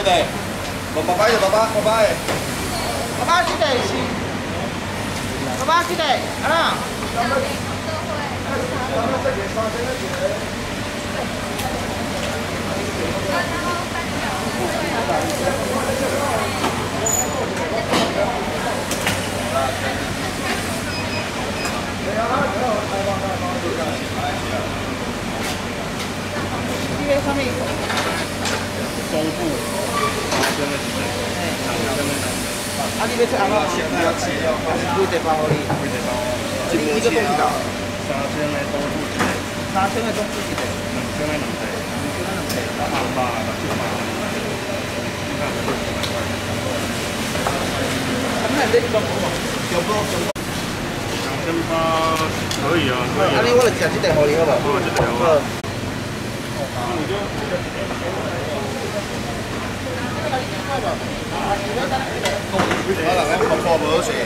对的，爸爸的，爸爸的。爸爸几代是？爸爸几代？啊？这个上面中部发生的事，啊，你要出阿妈先要吃了，几地包你？几个东西搞？3000的东部一个，3000的东部一个，2000的两个，2000的两个，500、6000。他们那边中部嘛，中部。2008可以啊，可以。啊，你我来吃这地好你好不好？哦，这地好。我人咧破无势。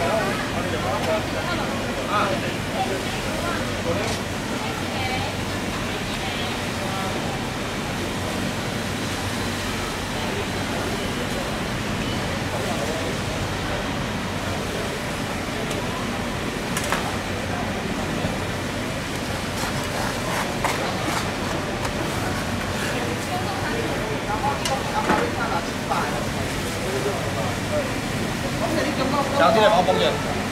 啊。小弟的毛风险，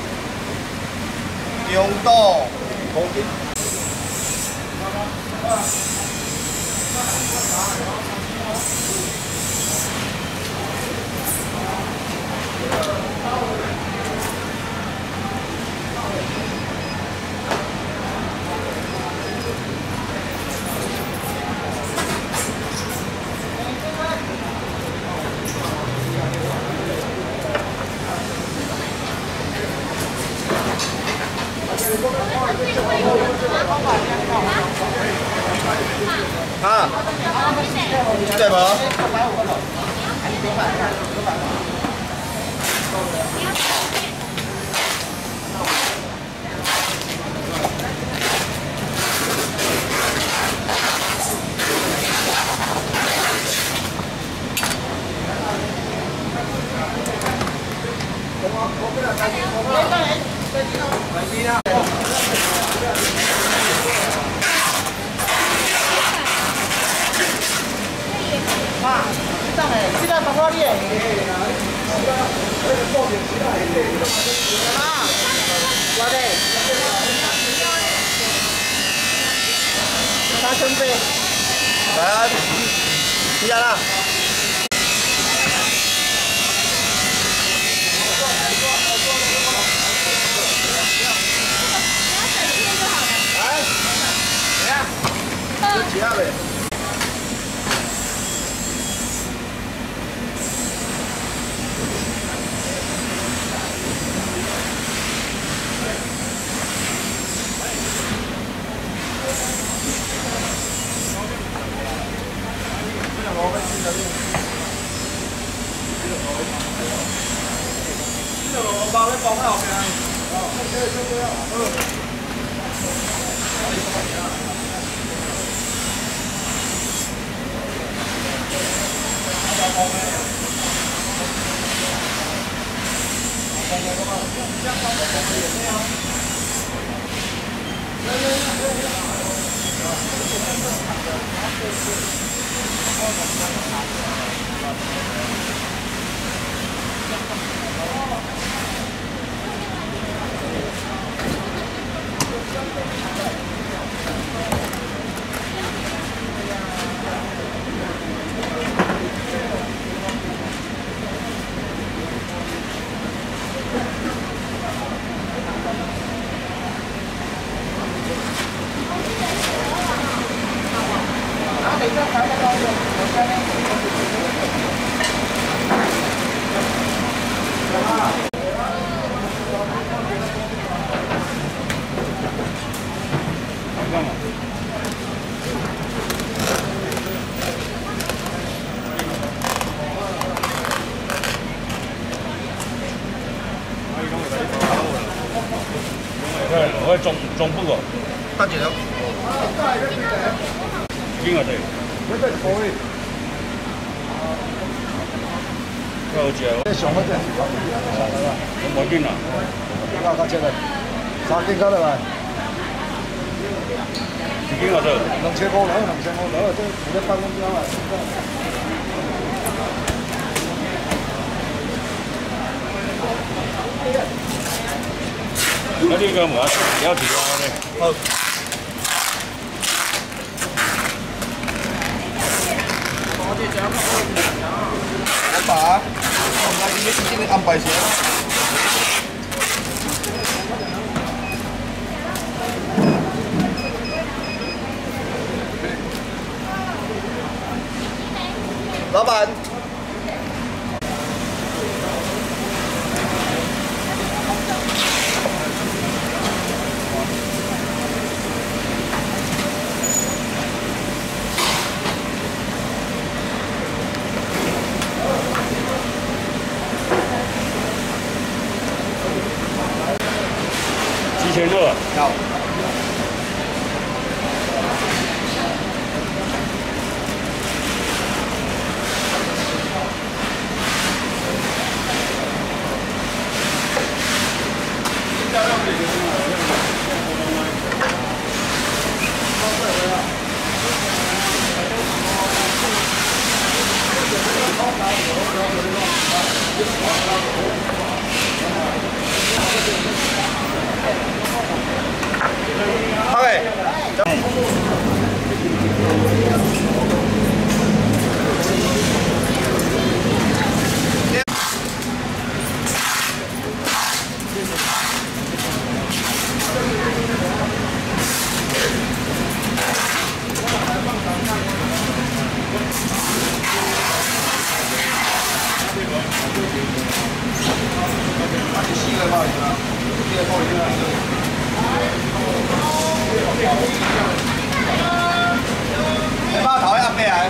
中度风险。啊，这个无？啊，这样诶，这个包括你诶。啊，我的。3000杯。来啊，几下啦？来，怎样？这几下呗？包咧放喺後邊。我係中不過，得住咗。邊個地？ 好食哦。 这上好食， 无要紧啦。 较较切嘞，3斤到落来一斤多少 ？2500，这有咧放公标啊。 那你个无要几多呢？ 好。我把，我今天安排些。老板。 1600。 要。你把头压下来。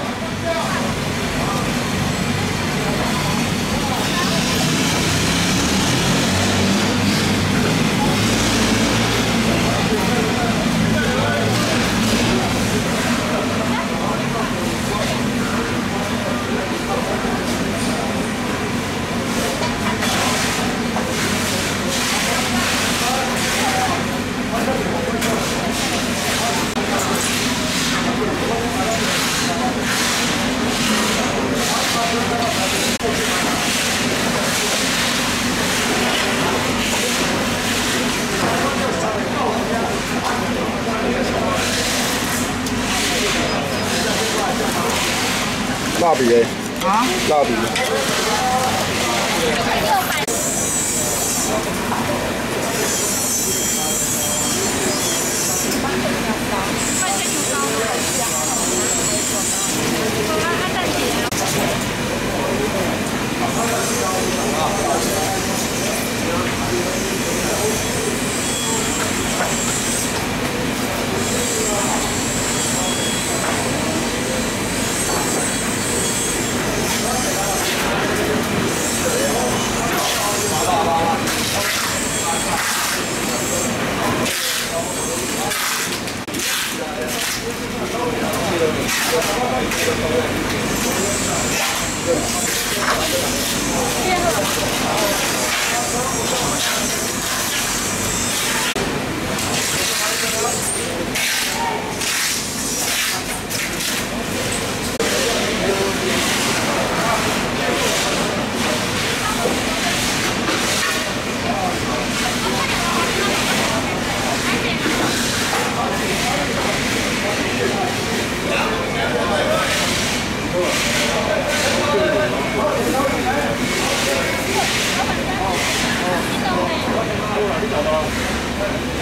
蜡笔诶，啊，蜡笔。 你找到？